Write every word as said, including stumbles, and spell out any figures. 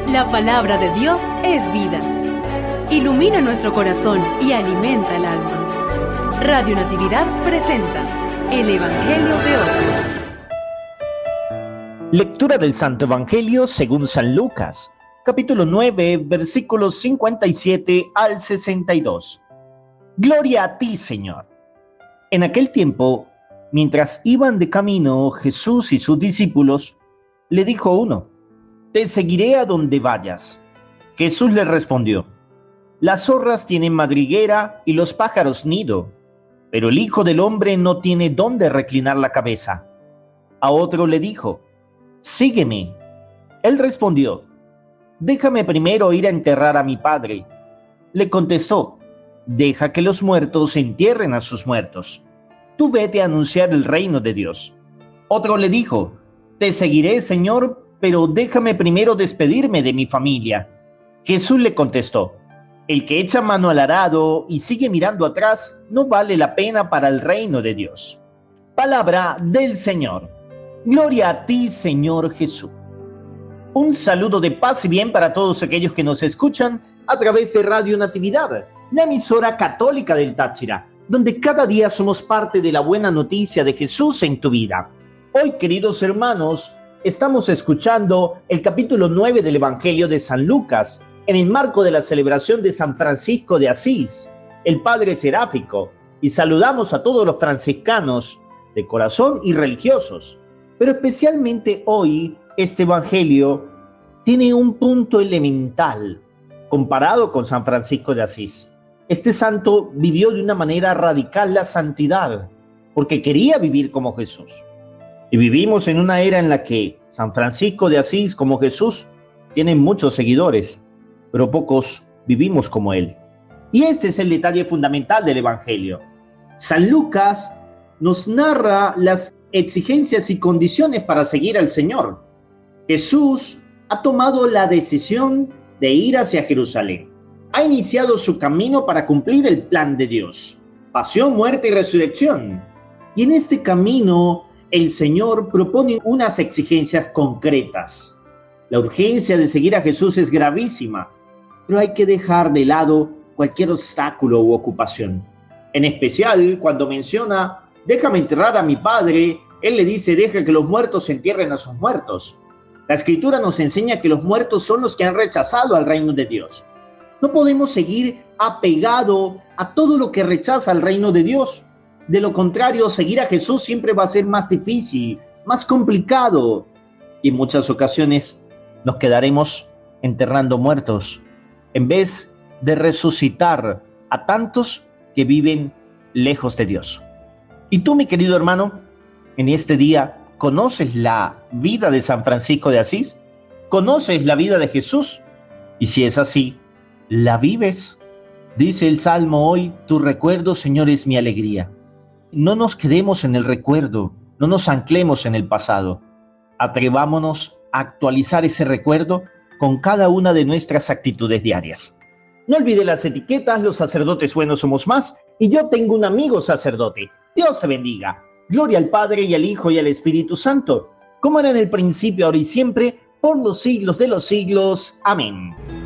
La palabra de Dios es vida. Ilumina nuestro corazón y alimenta el alma. Radio Natividad presenta el Evangelio de hoy. Lectura del Santo Evangelio según San Lucas, capítulo nueve, versículos cincuenta y siete al sesenta y dos. Gloria a ti, Señor. En aquel tiempo, mientras iban de camino Jesús y sus discípulos, le dijo uno: Te seguiré a donde vayas. Jesús le respondió: Las zorras tienen madriguera y los pájaros nido, pero el Hijo del Hombre no tiene dónde reclinar la cabeza. A otro le dijo: Sígueme. Él respondió: Déjame primero ir a enterrar a mi padre. Le contestó: Deja que los muertos entierren a sus muertos. Tú vete a anunciar el reino de Dios. Otro le dijo: Te seguiré, Señor, pero déjame primero despedirme de mi familia. Jesús le contestó: El que echa mano al arado y sigue mirando atrás no vale la pena para el reino de Dios. Palabra del Señor. Gloria a ti, Señor Jesús. Un saludo de paz y bien para todos aquellos que nos escuchan a través de Radio Natividad, la emisora católica del Táchira, donde cada día somos parte de la buena noticia de Jesús en tu vida. Hoy, queridos hermanos, estamos escuchando el capítulo nueve del Evangelio de San Lucas, en el marco de la celebración de San Francisco de Asís, el Padre Seráfico, y saludamos a todos los franciscanos de corazón y religiosos. Pero especialmente hoy, este Evangelio tiene un punto elemental comparado con San Francisco de Asís. Este santo vivió de una manera radical la santidad, porque quería vivir como Jesús. Y vivimos en una era en la que San Francisco de Asís, como Jesús, tiene muchos seguidores, pero pocos vivimos como él. Y este es el detalle fundamental del Evangelio. San Lucas nos narra las exigencias y condiciones para seguir al Señor. Jesús ha tomado la decisión de ir hacia Jerusalén. Ha iniciado su camino para cumplir el plan de Dios: pasión, muerte y resurrección. Y en este camino el Señor propone unas exigencias concretas. La urgencia de seguir a Jesús es gravísima, pero hay que dejar de lado cualquier obstáculo u ocupación. En especial, cuando menciona: déjame enterrar a mi padre, Él le dice: deja que los muertos entierren a sus muertos. La Escritura nos enseña que los muertos son los que han rechazado al reino de Dios. No podemos seguir apegado a todo lo que rechaza al reino de Dios. De lo contrario, seguir a Jesús siempre va a ser más difícil, más complicado. Y en muchas ocasiones nos quedaremos enterrando muertos, en vez de resucitar a tantos que viven lejos de Dios. Y tú, mi querido hermano, en este día, ¿conoces la vida de San Francisco de Asís? ¿Conoces la vida de Jesús? Y si es así, ¿la vives? Dice el Salmo hoy: tu recuerdo, Señor, es mi alegría. No nos quedemos en el recuerdo, no nos anclemos en el pasado. Atrevámonos a actualizar ese recuerdo con cada una de nuestras actitudes diarias. No olvide las etiquetas: los sacerdotes buenos somos más, y yo tengo un amigo sacerdote. Dios te bendiga. Gloria al Padre, y al Hijo, y al Espíritu Santo, como era en el principio, ahora y siempre, por los siglos de los siglos. Amén.